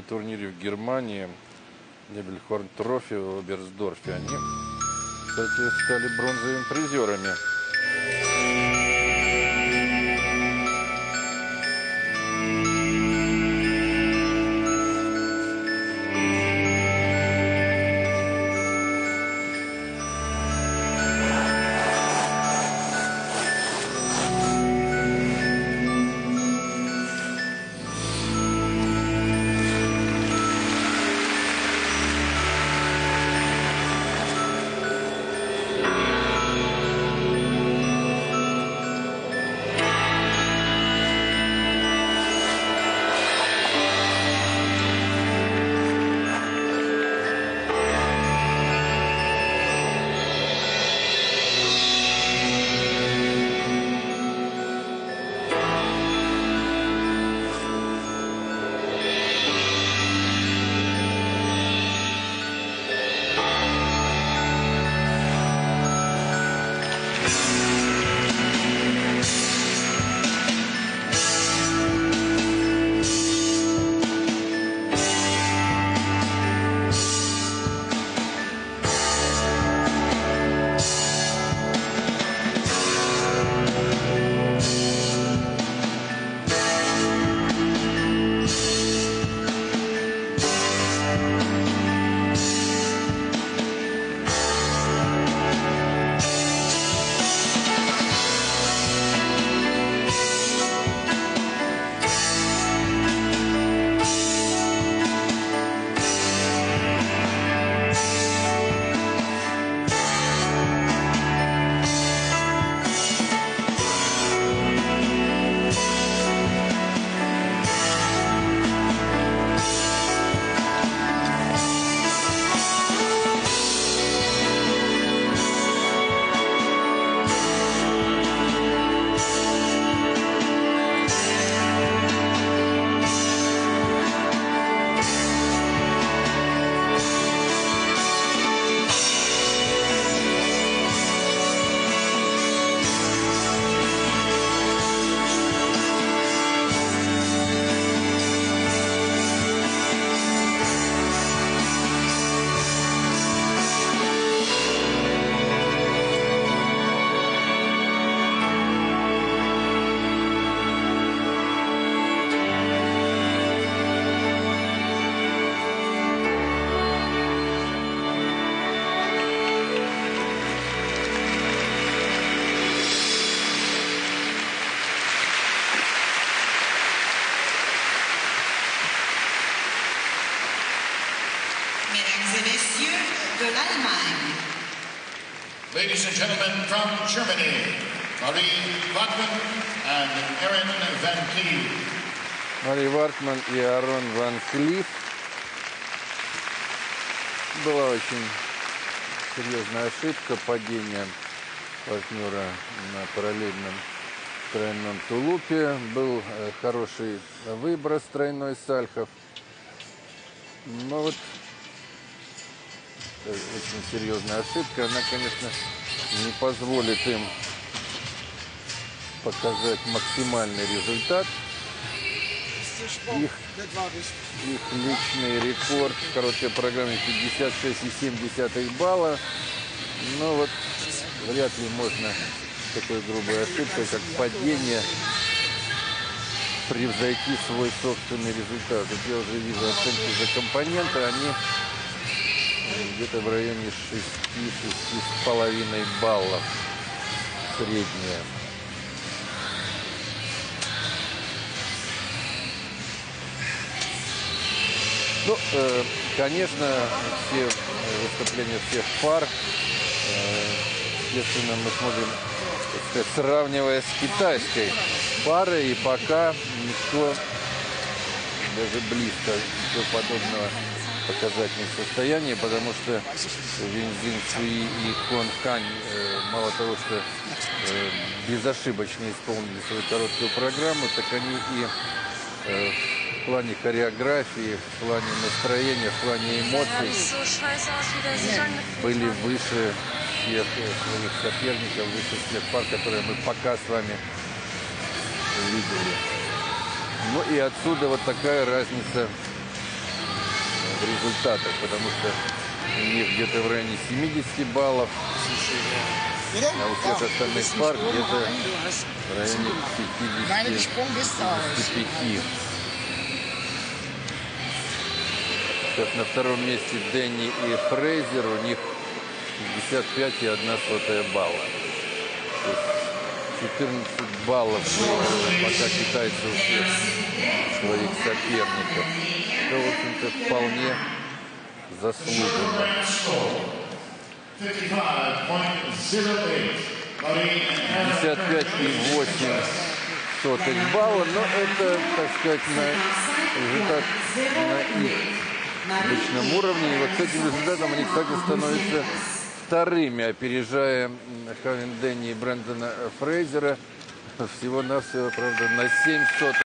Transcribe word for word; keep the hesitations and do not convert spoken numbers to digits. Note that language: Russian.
турнире в Германии, Небельхорн Трофи в Оберсдорфе. Они, кстати, стали бронзовыми призерами. Ladies and gentlemen, from Germany, Marie Wartmann and Aaron Van Cleef. Мари Вартман и Аарон Ван Клифф. Была очень серьезная ошибка падения партнера на параллельном тройном тулупе. Был хороший выброс тройной сальхов. Но вот очень серьезная ошибка. Она, конечно, не позволит им показать максимальный результат. Их, их личный рекорд в короткой программе пятьдесят шесть и семь десятых балла. Но вот вряд ли можно такой грубой ошибкой, как падение, превзойти свой собственный результат. Вот я уже вижу оценки за компоненты, они где-то в районе шести-шести с половиной баллов средняя. Ну, э, конечно, все выступления всех пар, э, естественно, мы смотрим, так сказать, сравнивая с китайской парой, и пока никто даже близко ничего подобного показать не в состоянии, потому что Вин Цзин Цюи и Хон Хань э, мало того, что э, безошибочно исполнили свою короткую программу, так они и э, в плане хореографии, в плане настроения, в плане эмоций были выше всех своих соперников, выше всех пар, которые мы пока с вами видели. Ну и отсюда вот такая разница результатах, потому что у них где-то в районе семидесяти баллов, а у всех остальных пар где-то в районе пятидесяти пяти. Сейчас на втором месте Дэнни и Фрейзер, у них пятьдесят пять и одна сотая балла. То есть четырнадцать баллов пока китайцы у всех своих соперников. Это, в общем-то, вполне заслуженно. пятьдесят пять и восемь сотых балла, но это, так сказать, на результат на их обычном уровне. И вот с этим результатом они, кстати, становятся вторыми, опережая Хавин Дэнни и Брэндона Фрейзера всего-навсего, правда, на семь сотых.